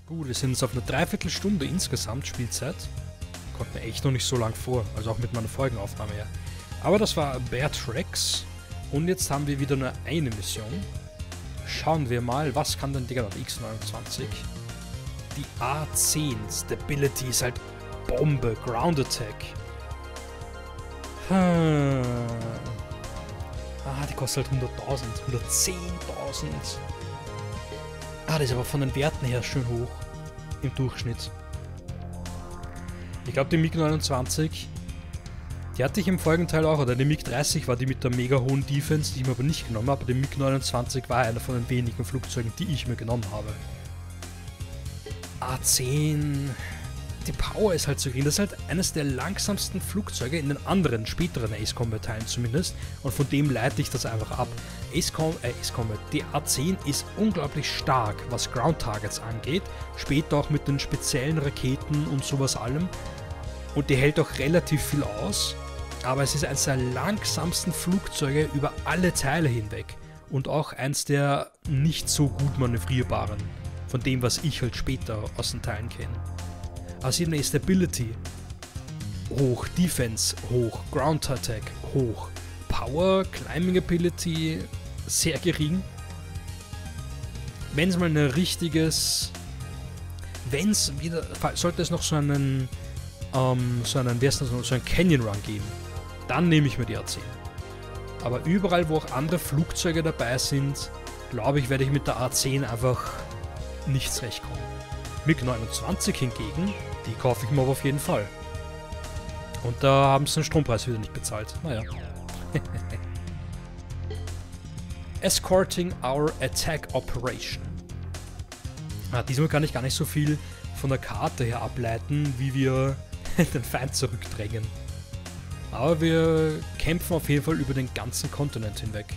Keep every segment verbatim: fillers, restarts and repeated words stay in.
Gut, wir sind jetzt auf eine Dreiviertelstunde insgesamt Spielzeit. Kommt mir echt noch nicht so lang vor, also auch mit meiner Folgenaufnahme her. Aber das war Bear Tracks und jetzt haben wir wieder nur eine Mission. Schauen wir mal, was kann denn der X neunundzwanzig? Die A zehn Stability ist halt Bombe, Ground Attack. Hm. Ah, die kostet halt hunderttausend, hundertzehntausend. Ah, das ist aber von den Werten her schön hoch im Durchschnitt. Ich glaube, die MiG neunundzwanzig, die hatte ich im folgenden Teil auch, oder die MiG dreißig war die mit der mega hohen Defense, die ich mir aber nicht genommen habe, aber die MiG neunundzwanzig war einer von den wenigen Flugzeugen, die ich mir genommen habe. A zehn, die Power ist halt so gering, das ist halt eines der langsamsten Flugzeuge in den anderen, späteren Ace Combat Teilen zumindest, und von dem leite ich das einfach ab. Ace, Com äh, Ace Combat, die A zehn ist unglaublich stark, was Ground Targets angeht, später auch mit den speziellen Raketen und sowas allem, und die hält auch relativ viel aus, aber es ist eines der langsamsten Flugzeuge über alle Teile hinweg und auch eins der nicht so gut manövrierbaren, von dem, was ich halt später aus den Teilen kenne. Außerdem Stability hoch, Defense hoch, Ground Attack hoch, Power, Climbing Ability sehr gering. Wenn es mal ein richtiges, wenn es wieder, sollte es noch so einen, ähm, so einen, wie heißt das, so einen Canyon Run geben, dann nehme ich mir die A zehn. Aber überall, wo auch andere Flugzeuge dabei sind, glaube ich, werde ich mit der A zehn einfach nicht zurechtkommen. MiG neunundzwanzig hingegen, die kaufe ich mir aber auf jeden Fall. Und da haben sie den Strompreis wieder nicht bezahlt. Naja. Escorting our attack operation. Ah, diesmal kann ich gar nicht so viel von der Karte her ableiten, wie wir den Feind zurückdrängen. Aber wir kämpfen auf jeden Fall über den ganzen Kontinent hinweg.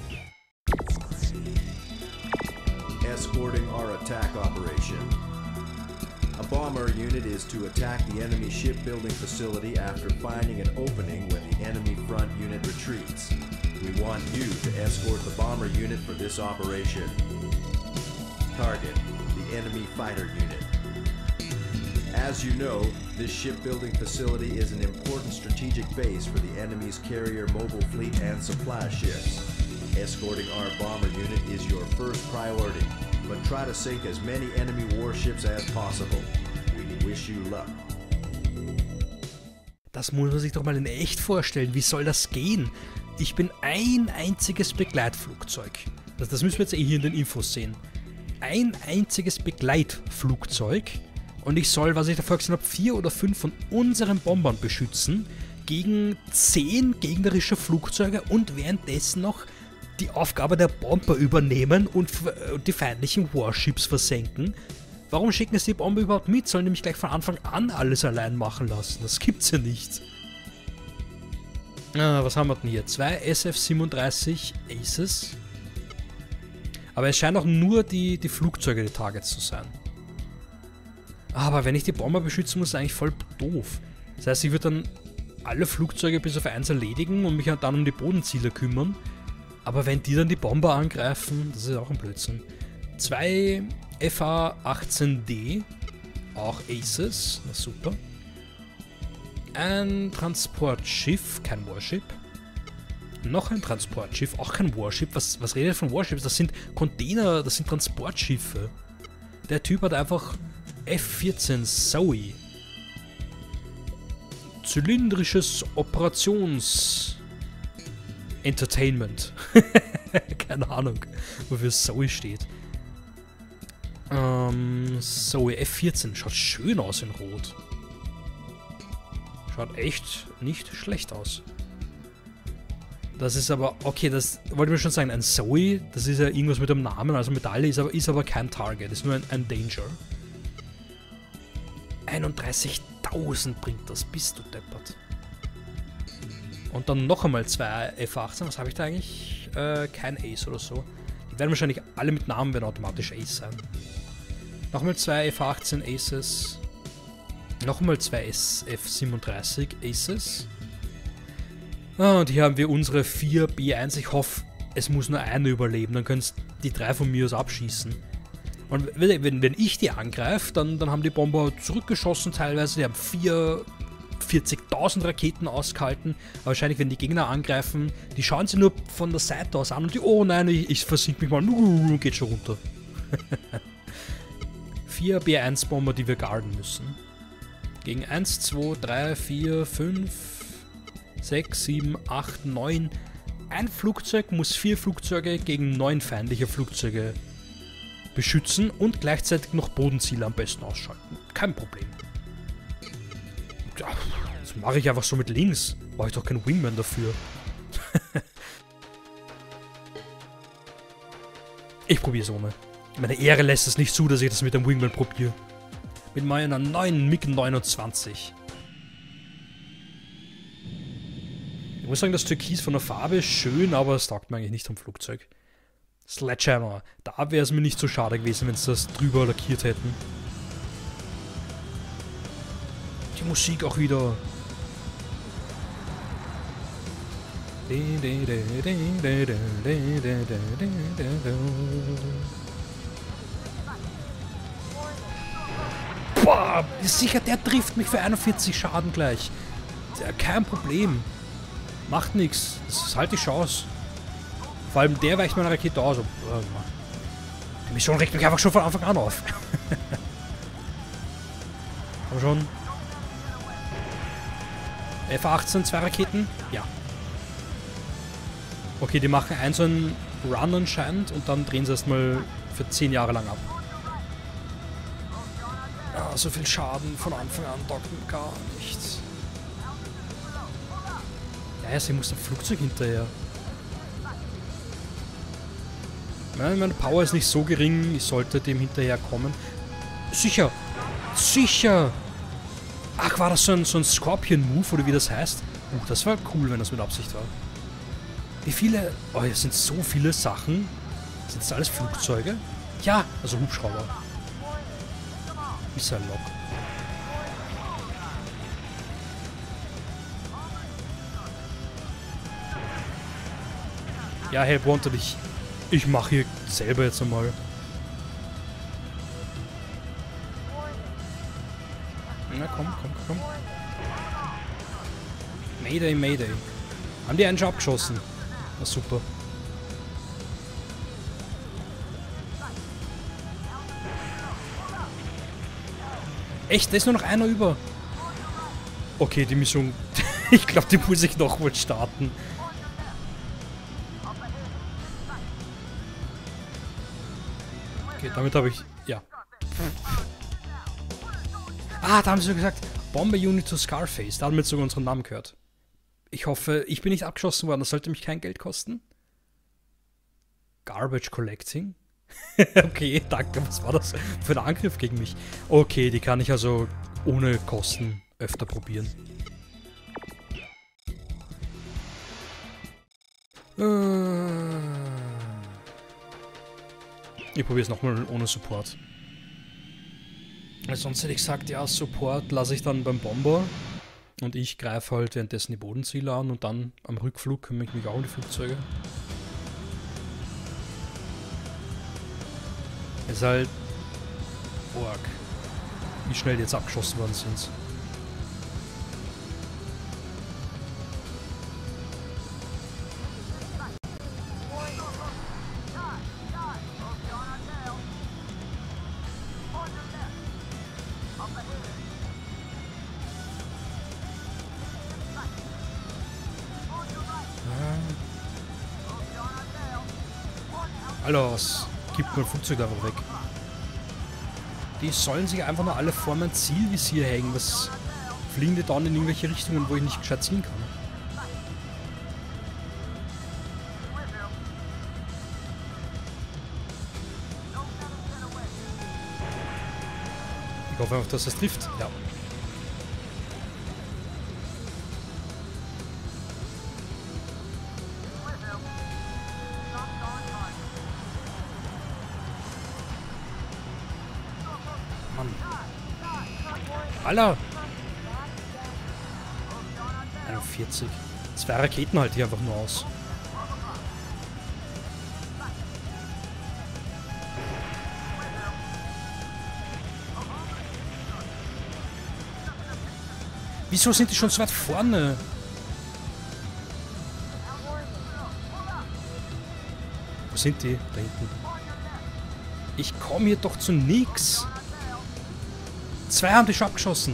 Escorting our attack operation. A bomber unit is to attack the enemy shipbuilding facility after finding an opening when the enemy front unit retreats. We want you to escort the bomber unit for this operation. Target, the enemy fighter unit. As you know, this shipbuilding facility is an important strategic base for the enemy's carrier mobile fleet and supply ships. Escorting our bomber unit is your first priority, but try to sink as many enemy warships as possible. We wish you luck. Das muss man sich doch mal in echt vorstellen. Wie soll das gehen? Ich bin ein einziges Begleitflugzeug. Das, das müssen wir jetzt eh hier in den Infos sehen. Ein einziges Begleitflugzeug. Und ich soll, was ich davor gesehen habe, vier oder fünf von unseren Bombern beschützen gegen zehn gegnerische Flugzeuge und währenddessen noch die Aufgabe der Bomber übernehmen und die feindlichen Warships versenken. Warum schicken sie die Bomber überhaupt mit? Sollen nämlich gleich von Anfang an alles allein machen lassen. Das gibt's ja nicht. Ah, was haben wir denn hier? Zwei S F siebenunddreißig Aces. Aber es scheinen auch nur die, die Flugzeuge die Targets zu sein. Aber wenn ich die Bomber beschützen muss, ist eigentlich voll doof. Das heißt, ich würde dann alle Flugzeuge bis auf eins erledigen und mich dann um die Bodenziele kümmern. Aber wenn die dann die Bomber angreifen, das ist auch ein Blödsinn. Zwei F A achtzehn D, auch Aces, na super. Ein Transportschiff, kein Warship. Noch ein Transportschiff, auch kein Warship. Was, was redet von Warships? Das sind Container, das sind Transportschiffe. Der Typ hat einfach F vierzehn Zoe. Zylindrisches Operations... Entertainment. Keine Ahnung, wofür Zoe steht. Ähm, Zoe F vierzehn. Schaut schön aus in Rot. Schaut echt nicht schlecht aus. Das ist aber, okay, das wollte ich mir schon sagen, ein Zoe, das ist ja irgendwas mit dem Namen, also Medaille, ist aber, ist aber kein Target, ist nur ein, ein Danger. einunddreißigtausend bringt das, bist du deppert. Und dann noch einmal zwei F achtzehn, was habe ich da eigentlich? Äh, kein Ace oder so. Die werden wahrscheinlich alle mit Namen werden automatisch Ace sein. Nochmal zwei F achtzehn Aces. Nochmal zwei S F siebenunddreißig Aces. Ah, und hier haben wir unsere vier B eins. Ich hoffe, es muss nur eine überleben, dann können die drei von mir aus abschießen. Und wenn, wenn ich die angreife, dann, dann haben die Bomber zurückgeschossen teilweise. Die haben vier, vierzigtausend Raketen ausgehalten. Aber wahrscheinlich, wenn die Gegner angreifen, die schauen sie nur von der Seite aus an und die, oh nein, ich, ich versink mich mal, uh, geht schon runter. Vier B eins Bomber, die wir guarden müssen. Gegen eins, zwei, drei, vier, fünf, sechs, sieben, acht, neun. Ein Flugzeug muss vier Flugzeuge gegen neun feindliche Flugzeuge beschützen und gleichzeitig noch Bodenziele am besten ausschalten. Kein Problem. Ja, das mache ich einfach so mit links. Brauche ich doch keinen Wingman dafür. Ich probiere es ohne. Meine Ehre lässt es nicht zu, dass ich das mit dem Wingman probiere. Mit meiner neuen MiG neunundzwanzig. Ich muss sagen, das Türkis von der Farbe ist schön, aber es taugt mir eigentlich nicht zum Flugzeug. Sledgehammer. Da wäre es mir nicht so schade gewesen, wenn sie das drüber lackiert hätten. Die Musik auch wieder. Boah, sicher, der trifft mich für einundvierzig Schaden gleich. Kein Problem. Macht nichts. Das ist halt die Chance. Vor allem der weicht meine Rakete aus. Die Mission regt mich einfach schon von Anfang an auf. Komm schon. F achtzehn, zwei Raketen? Ja. Okay, die machen einen so einen Run anscheinend und dann drehen sie erstmal für zehn Jahre lang ab. Ja, so viel Schaden von Anfang an taugt mir gar nichts. Ja, ja, sie muss dem Flugzeug hinterher. Meine Power ist nicht so gering, ich sollte dem hinterher kommen. Sicher! Sicher! Ach, war das so ein, so ein Scorpion-Move, oder wie das heißt? Uh, das war cool, wenn das mit Absicht war. Wie viele... Oh, hier sind so viele Sachen. Sind das alles Flugzeuge? Ja, also Hubschrauber. Missile Lock. Ja, hey, Wanted, ich... Ich mache hier selber jetzt einmal. Na komm, komm, komm. Mayday, Mayday. Haben die einen schon abgeschossen? Na super. Echt? Da ist nur noch einer über. Okay, die Mission... Ich glaube, die muss ich noch mal starten. Okay, damit habe ich... Ja. Ah, da haben sie gesagt, Bomber Unit to Scarface. Da haben wir jetzt sogar unseren Namen gehört. Ich hoffe, ich bin nicht abgeschossen worden. Das sollte mich kein Geld kosten. Garbage Collecting? Okay, danke. Was war das für ein Angriff gegen mich? Okay, die kann ich also ohne Kosten öfter probieren. Ich probiere es nochmal ohne Support. Sonst hätte ich gesagt, ja, Support lasse ich dann beim Bomber. Und ich greife halt währenddessen die Bodenziele an und dann am Rückflug kümmere ich mich auch um die Flugzeuge. Es ist halt... Org. Wie schnell die jetzt abgeschossen worden sind. Alter, was gibt mein Flugzeug einfach weg? Die sollen sich einfach nur alle vor mein Zielvisier hängen. Was fliegen die dann in irgendwelche Richtungen, wo ich nicht gescheit ziehen kann? Ich hoffe einfach, dass es trifft. Ja. Mann. Alter! einundvierzig. Zwei Raketen halt hier einfach nur aus. Wieso sind die schon so weit vorne? Wo sind die? Da hinten. Ich komme hier doch zu nix. Zwei haben die schon abgeschossen.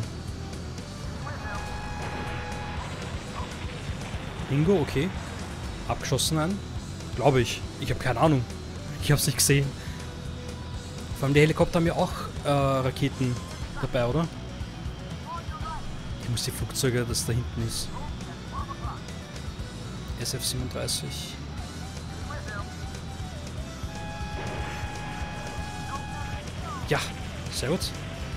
Bingo, okay. Abgeschossen einen. Glaube ich. Ich habe keine Ahnung. Ich habe es nicht gesehen. Vor allem die Helikopter haben ja auch äh, Raketen dabei, oder? Ich muss die Flugzeuge, das da hinten ist. S F siebenunddreißig. Ja, sehr gut.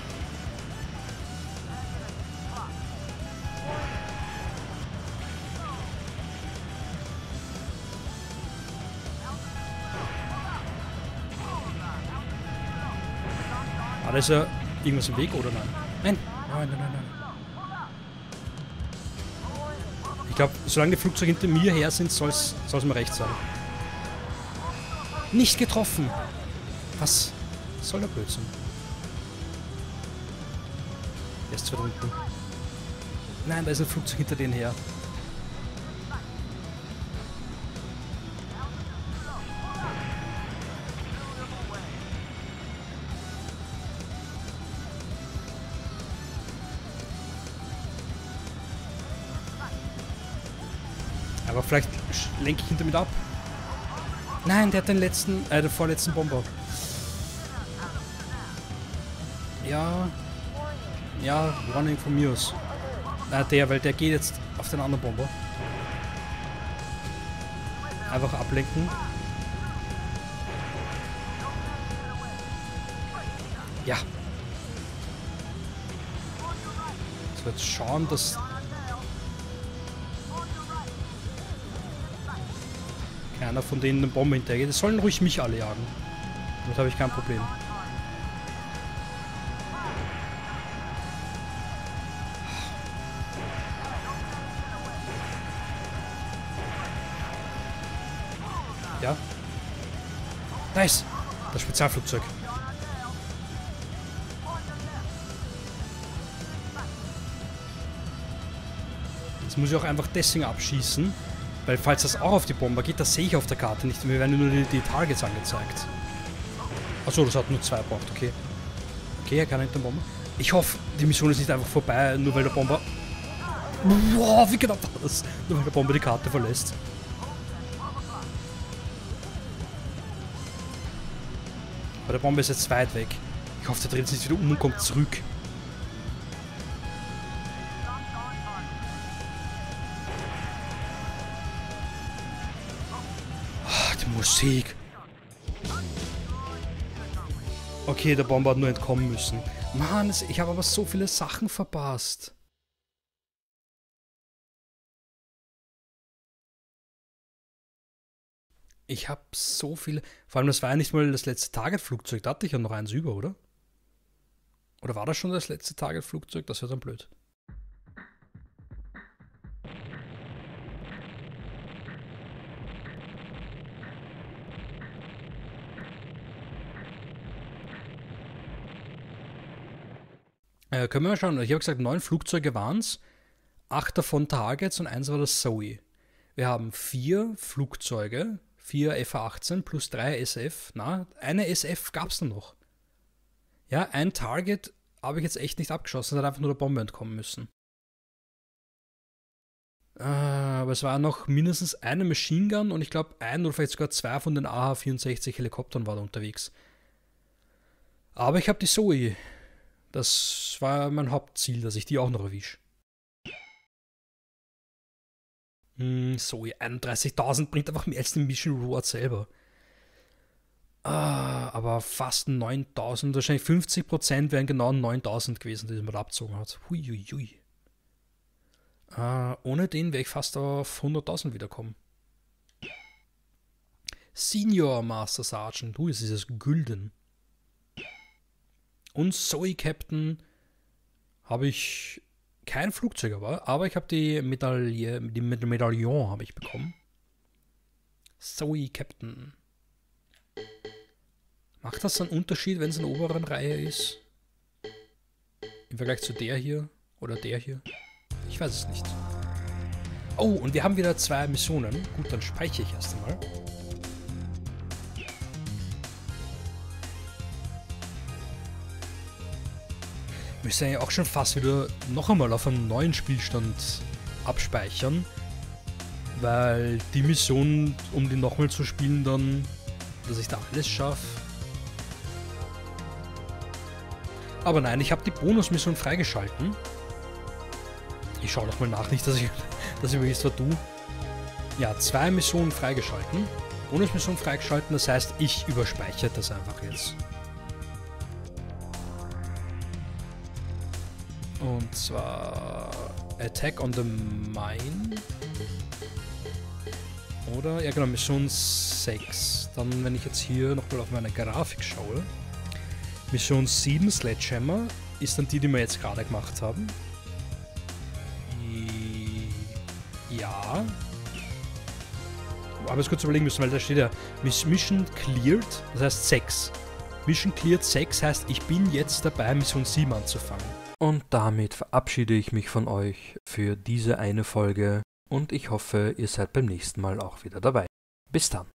Ah, da ist ja irgendwas im Weg, oder nein? Nein, nein, nein, nein, nein. Ich glaube, solange die Flugzeuge hinter mir her sind, soll es mir recht sein. Nicht getroffen! Was soll der Blödsinn? Der ist zwar unten. Nein, da ist ein Flugzeug hinter denen her. Aber vielleicht lenke ich ihn damit ab. Nein, der hat den letzten, äh, den vorletzten Bomber. Ja. Ja, Warning von mir aus. Äh, der, weil der geht jetzt auf den anderen Bomber. Einfach ablenken. Ja. So, jetzt schauen, dass keiner von denen eine Bombe hintergeht. Es sollen ruhig mich alle jagen. Damit habe ich kein Problem. Ja. Nice. Das Spezialflugzeug. Jetzt muss ich auch einfach deswegen abschießen. Weil falls das auch auf die Bomber geht, das sehe ich auf der Karte nicht. Mir werden nur die, die Targets angezeigt. Achso, das hat nur zwei braucht, okay. Okay, er kann hinter Bomber. Ich hoffe, die Mission ist nicht einfach vorbei, nur weil der Bomber... Wow, wie knapp war das? Nur weil der Bomber die Karte verlässt. Aber der Bomber ist jetzt weit weg. Ich hoffe, der dreht sich wieder um und kommt zurück. Musik. Okay, der Bomber hat nur entkommen müssen. Mann, ich habe aber so viele Sachen verpasst. Ich habe so viele... Vor allem, das war ja nicht mal das letzte Target-Flugzeug. Da hatte ich ja noch eins über, oder? Oder war das schon das letzte Target-Flugzeug? Das wäre dann blöd. Äh, können wir mal schauen. Ich habe gesagt, neun Flugzeuge waren es. Acht davon Targets und eins war das Zoe. Wir haben vier Flugzeuge, vier F A achtzehn plus drei S F. Na, eine S F gab es dann noch. Ja, ein Target habe ich jetzt echt nicht abgeschossen. Es hat einfach nur der Bombe entkommen müssen. Äh, aber es war noch mindestens eine Machine Gun und ich glaube ein oder vielleicht sogar zwei von den A H vierundsechzig Helikoptern waren unterwegs. Aber ich habe die Zoe. Das war mein Hauptziel, dass ich die auch noch erwische. Hm, Zoe, einunddreißigtausend bringt einfach mehr als den Mission Reward selber. Ah, aber fast neuntausend, wahrscheinlich fünfzig Prozent wären genau neuntausend gewesen, die man da abgezogen hat. Huiuiui. Ah, ohne den wäre ich fast auf hunderttausend wiederkommen. Senior Master Sergeant, du, es ist es Gülden. Und Zoe Captain habe ich kein Flugzeug, aber, aber ich habe die Medaille, die Medaillon habe ich bekommen. Zoe Captain. Macht das einen Unterschied, wenn es in der oberen Reihe ist? Im Vergleich zu der hier oder der hier? Ich weiß es nicht. Oh, und wir haben wieder zwei Missionen. Gut, dann speichere ich erst einmal. Müsste eigentlich auch schon fast wieder noch einmal auf einen neuen Spielstand abspeichern. Weil die Mission, um die nochmal zu spielen, dann, dass ich da alles schaffe. Aber nein, ich habe die Bonusmission freigeschalten. Ich schaue nochmal nach, nicht, dass ich, dass ich wirklich so tue. Ja, zwei Missionen freigeschalten. Bonusmission freigeschalten, das heißt, ich überspeichere das einfach jetzt. Und zwar Attack on the Mine. Oder, ja genau, Mission sechs. Dann, wenn ich jetzt hier nochmal auf meine Grafik schaue. Mission sieben, Sledgehammer, ist dann die, die wir jetzt gerade gemacht haben. Ja. Aber jetzt kurz überlegen müssen, weil da steht ja Mission cleared, das heißt sechs. Mission cleared sechs heißt, ich bin jetzt dabei, Mission sieben anzufangen. Und damit verabschiede ich mich von euch für diese eine Folge und ich hoffe, ihr seid beim nächsten Mal auch wieder dabei. Bis dann.